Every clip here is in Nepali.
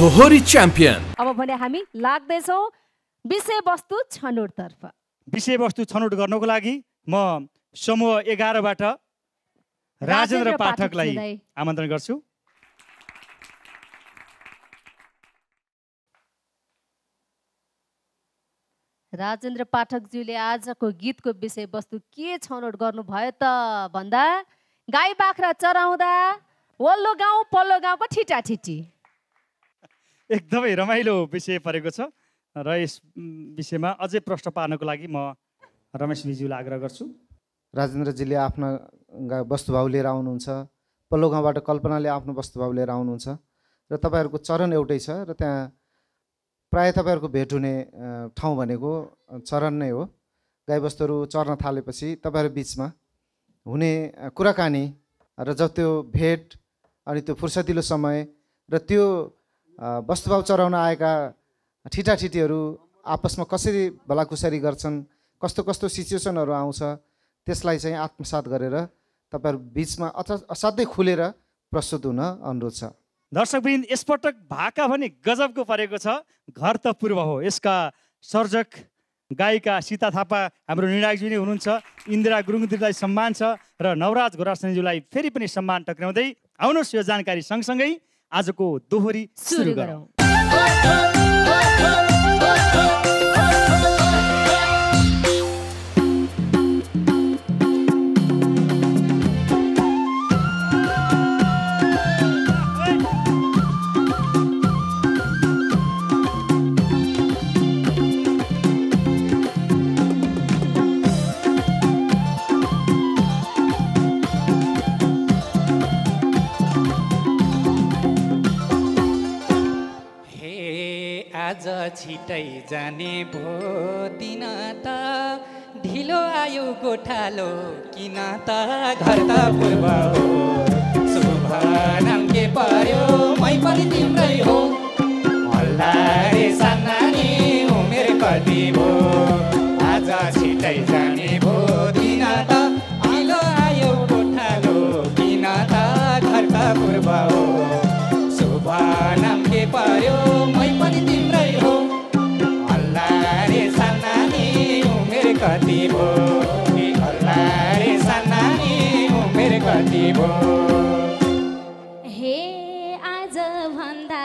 दोहोरी च्याम्पियन। अब भने हामी लाग्दैछौँ विषयवस्तु छनौटतर्फ। विषयवस्तु छनौट गर्नको लागि म समूह 11 बाट राजेन्द्र पाठकलाई आमन्त्रण गर्छु। राजेन्द्र पाठकज्यूले आजको गीतको विषयवस्तु के छनौट गर्नुभयो त भन्दा गाई बाख्रा चराउँदा वल्लो गाउँ पल्लो गाउँको ठिटाठिटी। एकदमै रमाइलो विषय परेको छ र यस विषयमा अझै प्रश्न पार्नको लागि म रमेश विज्यूलाई आग्रह गर्छु। राजेन्द्रजीले आफ्ना वस्तुभाव लिएर आउनुहुन्छ, पल्लो गाउँबाट कल्पनाले आफ्नो वस्तुभाव लिएर आउनुहुन्छ र तपाईँहरूको चरण एउटै छ र त्यहाँ प्राय तपाईँहरूको भेट हुने ठाउँ भनेको चरण नै हो। गाईबस्तुहरू चर्न थालेपछि तपाईँहरू बिचमा हुने कुराकानी र जब त्यो भेट अनि त्यो फुर्सदिलो समय र त्यो वस्तुभाव चराउन आएका ठिटाठिटीहरू आपसमा कसरी भलाकुसारी गर्छन्, कस्तो कस्तो सिचुएसनहरू आउँछ, त्यसलाई चाहिँ आत्मसात गरेर तपाईँहरू बिचमा असाध्यै खुलेर प्रस्तुत हुन अनुरोध छ। दर्शकवृन्द, यसपटक भाका भने गजबको परेको छ। घर त पूर्व हो। यसका सर्जक गायिका सीता थापा हाम्रो निर्णायकज्यू नै हुनुहुन्छ। इन्दिरा गुरुङज्यूलाई सम्मान छ र नवराज घोरासनीज्यूलाई फेरि पनि सम्मान टक्राउँदै आउनुहोस् यो जानकारी सँगसँगै आजको दोहोरी सुरु गरौँ। आज छिटै जाने भो दिन त ढिलो आयो गोठालो किन त घर त पूर्व हो शुभ नाम के पर्यो मै पनि तिम्रै हो हल्ला रे सानानी उमेर कति भो आज छिटै जाने भो दिन त ढिलो आयो गोठालो किन त घर त पूर्व हो शुभ नाम के पर्यो मै पनि तिम्रै हो हल्ला रे सानानी उमेर कति भो हल्ला रे सानानी उमेर कति भो। हे आज भन्दा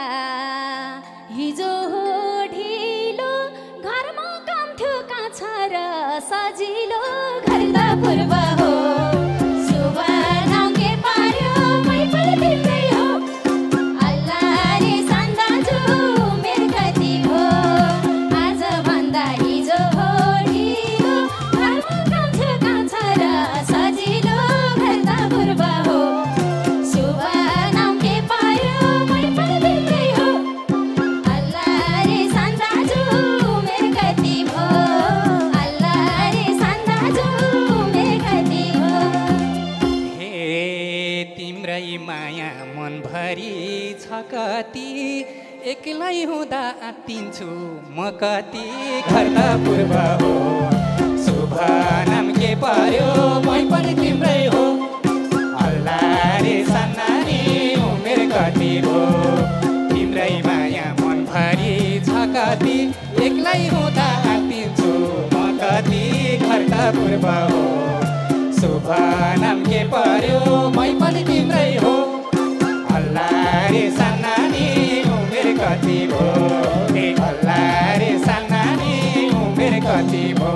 हिजो हो ढिलो घरमा काम थियो कहाँ छ र सजिलो घर त पूर्व हो शुभ नाम के पर्यो मै पनि तिम्रै हो हल्ला रे सान्दाजु उमेर कति भो आज भन्दा हिजो हो ढिलो घरमा काम थियो कहाँ छ र सजिलो घर त पूर्व हो शुभ नाम के पर्यो मै पनि तिम्रै हो हल्ला रे सान्दाजु उमेर कति भो हल्ला रे सान्दाजु उमेर कति भो। हे तिम्रै माया मनभरि छ कति एक्लै हुँदा आत्तिन्छु म कति घर त पूर्व हो शुभ नाम के पर्यो मै पनि तिम्रै हो हल्ला रे सानानी उमेर कति भो तिम्रै माया मनभरि छ कति एक्लै हुँदा आत्तिन्छु म कति घर त पूर्व हो शुभ नाम के पर्यो मै पनि तिम्रै हो हल्ला रे सानानी उमेर कति भो हल्ला रे सानानी उमेर कति भो।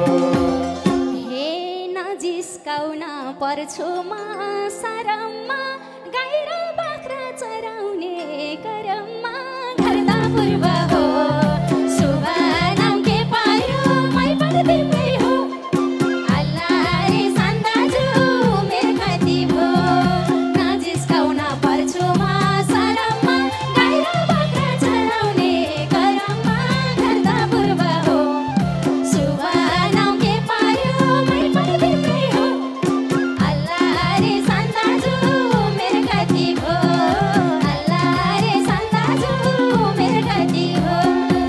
हे नजिस्काउन पर्छु म शरममा गाई र बाख्रा चराउने करममा घर त पूर्व हो शुभ नाम के पर्यो मै पनि तिम्रै हो हल्ला रे सान्दाजु उमेर कति भो नजिस्काउन पर्छु म शरममा गाई र बाख्रा चराउने करममा घर त पूर्व हो शुभ नाम के पर्यो मै पनि तिम्रै हो हल्ला रे सान्दाजु उमेर कति भो हल्ला रे सान्दाजु उमेर कति भो।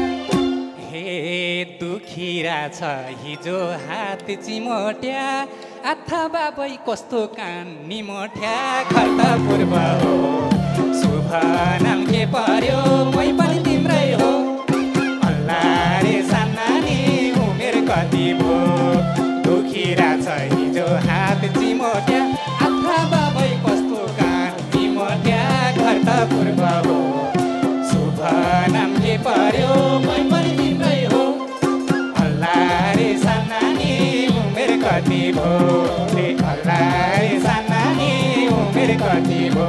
हे दुखिरा छ हिजो हात चिमोट्या अथवा बै कस्तो कान निमोट्या घर त पूर्व हो शुभ नाम के पर्यो मै पनि जिस्किरहेछ हिजो हात चिमोट्या अथवा भई कस्तो कान चिमोट्या घर त पूर्व हो शुभ नाम के पर्यो मै पनि तिम्रै हो अल्लाह रे सानानी उमेर कति भो रे अल्लाह रे सानानी उमेर कति भो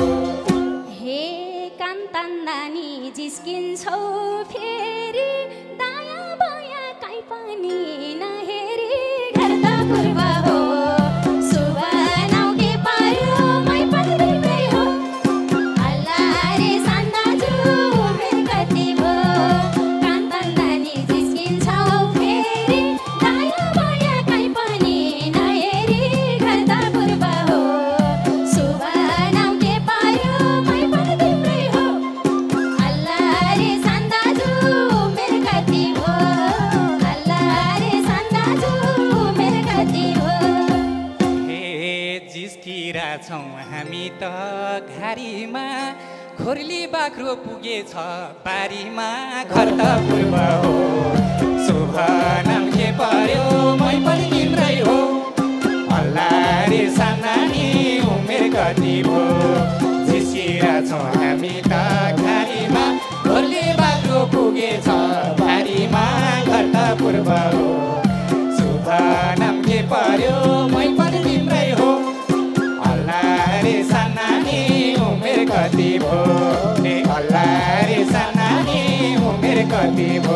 हे कान्तन नानी जिस्किन्छौ फेरि दाया बाया काहीँ पनि नहेरी घर त पूर्व हो शुभ नाम के पर्यो मै पनि तिम्रै हो अल्लाह रे सान्दाजु उमेर कति भो कान्तन नानी जिस्किन्छौ फेरि दाया बाया काहीँ पनि नहेरी घर त पूर्व हो शुभ नाम के पर्यो मै पनि तिम्रै हो अल्लाह रे सान्दाजु उमेर कति भो अल्लाह रे सान्दाजु उमेर कति भो हे जिस्किरहेछौँ हामी त घारीमा खोर्ली बाख्रो पुगेछ बारीमा घर त पूर्व हो शुभ नाम के पर्यो मै पनि तिम्रै हो अल्लाह रे सानानी उमेर कति भो जिस्किरहेछौँ हामी त घारीमा खोर्ली बाख्रो पुगेछ बारीमा घर त पूर्व हो शुभ नाम के पर्यो मै पनि तिम्रै हो अल्लाह रे सानानी उमेर कति भो रे अल्लाह रे सानानी उमेर कति भो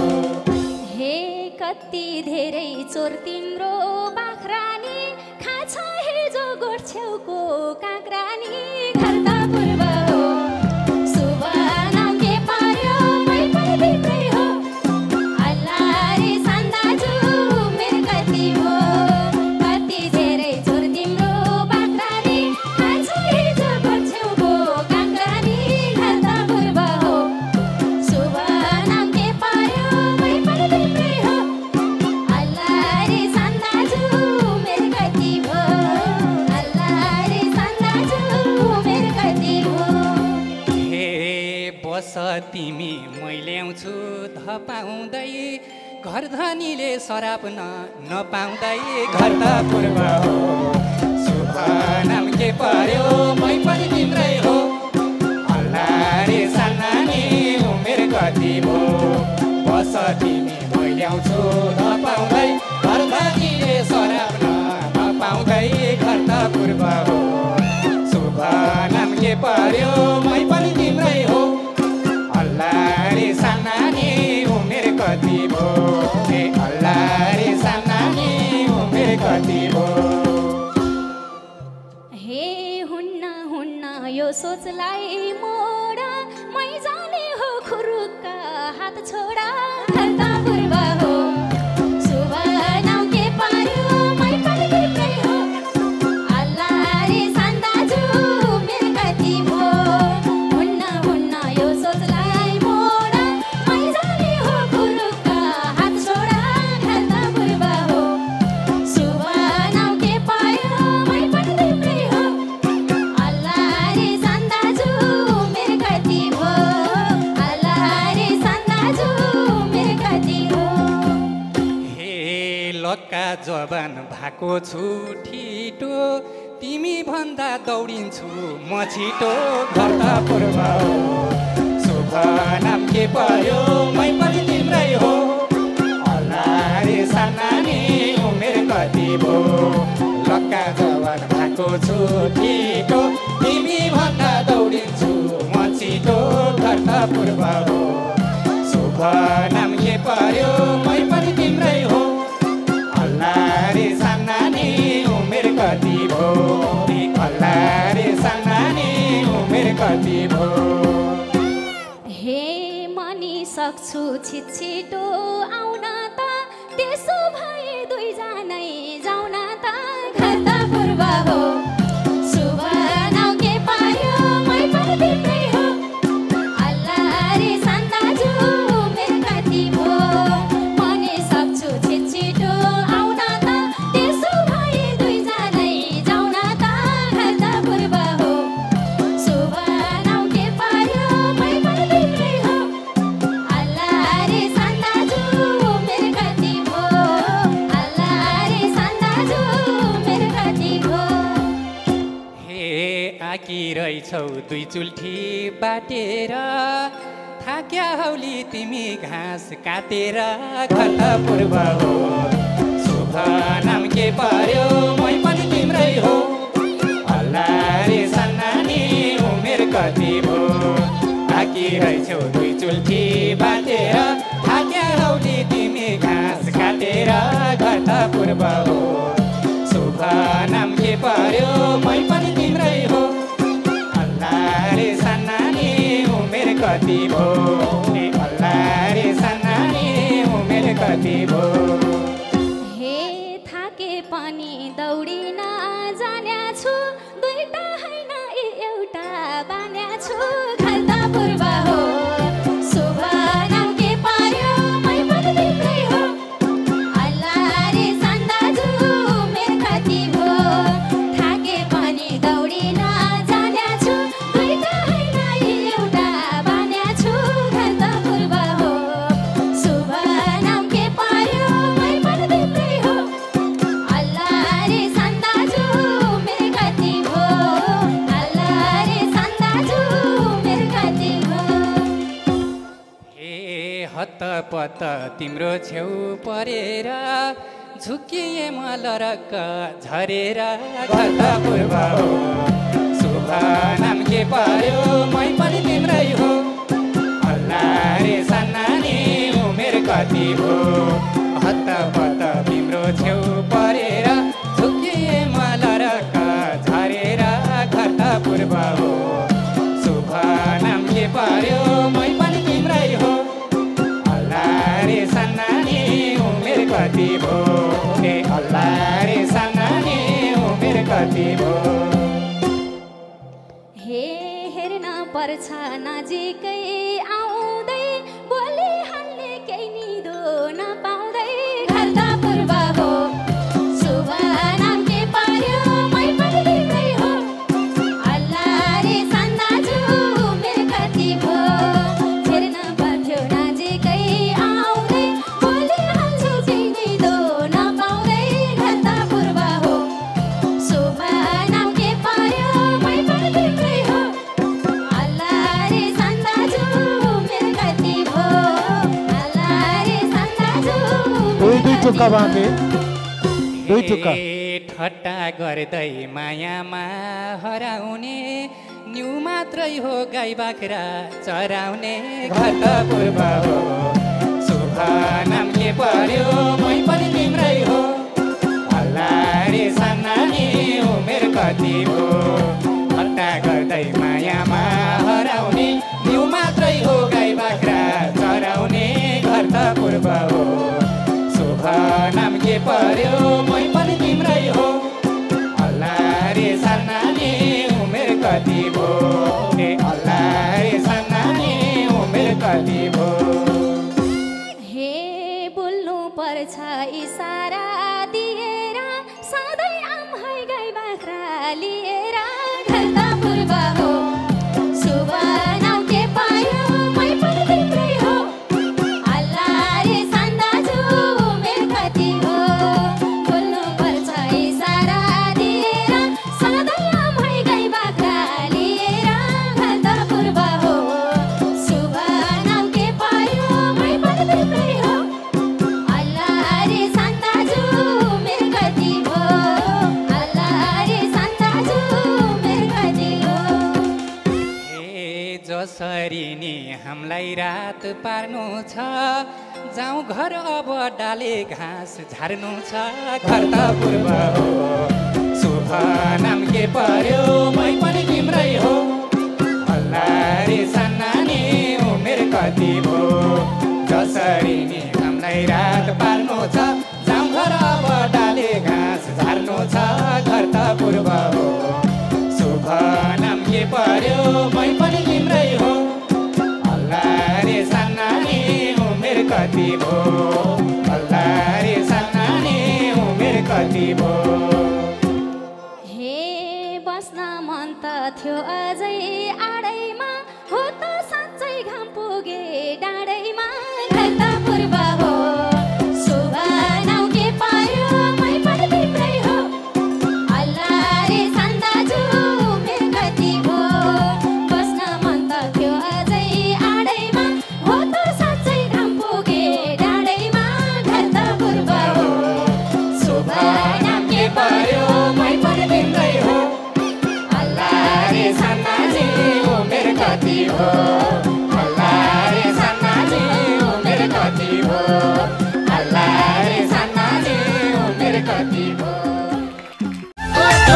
हे कति धेरै चोर तिम्रो बाख्रानी खाछ हिजो गोठछेउको काँक्रानी घर त पूर्व हो शुभ नाम के पर्यो मै पनि तिम्रै हो अल्लाह रे सान्दाजु उमेर कति भो कति धेरै चोर तिम्रो बाख्रानी खाछ हिजो गोठछेउको काँक्रानी घर त पूर्व हो शुभ नाम के पर्यो मै पनि तिम्रै हो अल्लाह रे सान्दाजु उमेर कति भो अल्लाह रे सान्दाजु उमेर कति भो हे बस तिमी मै ल्याउँछु धपाउँदै घर धनीले सराप नपाउँदै घर त पूर्व हो शुभ नाम के पर्यो मै पनि तिम्रै हो अल्लाह रे सानानी उमेर कति भो बस तिमी मै ल्याउँछु धपाउँदै घर धनीले सराप नपाउँदै घर त पूर्व हो शुभ नाम के पर्यो मै पनि तिम्रै हो अल्लाह रे सानानी उमेर कति भो रे अल्लाह रे सानानी उमेर कति भो हे हुन्न हुन्न यो सोचलाई मोडा मै जाने हो खुरुक्क हात छोडा घर त पूर्व हो शुभ नाम के पर्यो मै पनि तिम्रै हो अल्लाह रे सान्दाजु उमेर कति भो हुन्न हुन्न यो सोचलाई मोडा मै जाने हो खुरुक्क हात छोडा घर त पूर्व हो शुभ नाम के पर्यो मै पनि तिम्रै हो अल्लाह रे सान्दाजु उमेर कति भो अल्लाह रे सान्दाजु उमेर कति हो हे लक्का जवान भएको छु ठिटो तिमी भन्दा दौडिन्छु म छिटो घर त पूर्व हो शुभ नाम के पर्यो मै पनि तिम्रै हो अल्लाह रे सानानी उमेर कति भो लक्का जवान भएको छु ठिटो तिमी भन्दा दौडिन्छु म छिटो घर त पूर्व हो शुभ नाम के पर्यो मै पनि तिम्रै हो अल्लाह रे सानानी उमेर कति भो रे अल्लाह रे सानानी उमेर कति भो हे मनी सक्छु छिटो आउन त त्यसो भए दुईजनै जाउन त घर त पूर्व हो शुभ नाम के पर्यो मै पनि तिम्रै हो अल्लाह रे सान्दाजु उमेर कति भो मनी सक्छु छिटो आउन त त्यसो भए दुईजनै जाउन त घर त पूर्व हो शुभ नाम के पर्यो मै पनि तिम्रै हो अल्लाह रे सान्दाजु उमेर कति भो अल्लाह रे सान्दाजु आकी रहेछौ दुई चुल्ठी बाटेर थाक्या हौली तिमी घाँस काटेर घर त पूर्व हो शुभ नाम के पर्यो मै पनि तिम्रै हो अल्लाह रे सन्नानी उमेर कति भो आकी रहेछौ दुई चुल्ठी बाटेर थाक्या हौली तिमी घाँस काटेर घर त पूर्व हो शुभ नाम के पर्यो मै पनि तिम्रै हो अल्लाह रे सन्नानी उमेर कति भो अल्लाह रे सन्नानी उमेर कति भो हे थाके पनि दौडिन जान्या छु दुईटा हैन एउटा बान्या छु घर त पूर्व हो शुभ नाम के पर्यो मै पनि तिम्रै हो अल्लाह रे सन्दाजु उमेर कति भो थाके पनि दौडिन जान्या छु दुईटा हैन एउटा बान्या छु घर त पूर्व हो शुभ नाम के पर्यो मै पनि तिम्रै हो अल्लाह रे सन्दाजु उमेर कति भो अल्लाह रे सन्दाजु उमेर कति भो हे हतपत तिम्रो छेउ परेर झुकिए म लरक्क झरेर घर त पूर्व हो शुभ नाम के पर्यो मै पनि तिम्रै हो अल्लाह रे सन्नानी उमेर कति भो हतपत तिम्रो छेउ परेर झुकिए म लरक्क झरेर घर त पूर्व हो शुभ नाम के पर्यो मै पनि तिम्रै हो अल्लाह रे सन्नानी उमेर कति भो अल्लाह रे सन्नानी उमेर कति भो हे हेर्न पर्छ नजिकै आउँदै बोली हाल्ने केही निदो नपाउँदै घर त पूर्व हो शुभ नाम के पर्यो मै पनि तिम्रै हो अल्लाह रे सन्दाजु उमेर कति भो हेर्न पर्थ्यो नजिकै आउँदै बोली हाल्छु केही निदो नपाउँदै घर त पूर्व हो शुभ नाम के पर्यो मै पनि तिम्रै हो अल्लाह रे सन्दाजु उमेर कति भो अल्लाह रे सन्दाजु दुई टुक्का बाँके दुई टुक्का हे ठट्टा गर्दै मायामा हराउने न्यु मात्रै हो गाई बाख्रा चराउने घर त पूर्व हो शुभ नाम के पर्यो मै पनि तिम्रै हो अल्लाह रे सन्नानी उमेर कति भो ठट्टा गर्दै मायामा हराउने न्यु मात्रै हो गाई बाख्रा चराउने घर त पूर्व हो शुभ नाम के पर्यो मै पनि तिम्रै हो अल्लाह रे सन्नानी उमेर कति भो अल्लाह रे सन्नानी उमेर कति भो हे बोल्नु पर्छ इसारा दिएर सधैँ आम है गाई बाख्रा लिएर घर त पूर्व हो शुभ नाम के पर्यो मै पनि तिम्रै हो अल्लाह रे सन्दाजु उमेर कति हो बोल्नु पर्छ इसारा दिएर सधैँ आम है गाई बाख्रा लिएर घर त पूर्व हो शुभ नाम के पर्यो मै पनि तिम्रै हो अल्लाह रे सन्दाजु उमेर कति हो अल्लाह रे सन्दाजु उमेर कति हो हे जसरी नि हामीलाई रात पार्नु छ जाउँ घर अब डाले घाँस झार्नु छ घर त पूर्व हो शुभ नाम के पर्यो मै पनि तिम्रै हो अल्लाह रे सन्नानी उमेर कति भो जसरी नि हामीलाई रात पार्नु छ जाउँ घर अब डाले घाँस झार्नु छ घर त पूर्व हो शुभ नाम के पर्यो मै पनि तिम्रै हो अल्लाह रे सन्नानी उमेर कति भो अल्लाह रे सन्नानी उमेर कति भो हे बस्न मन त थियो अझै आडैमा हो त साँच्चै घाम पुगे डाँडैमा घर त पूर्व हो शुभ नाम के पर्यो मै पनि तिम्रै हो अल्लाह रे सन्दाजु उमेर कति कति हो अल्लाह रे सन्नाजी उमेर कति हो अल्लाह रे सन्नाजी उमेर कति हो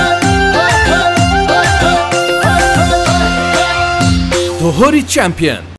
दोहोरी च्याम्पियन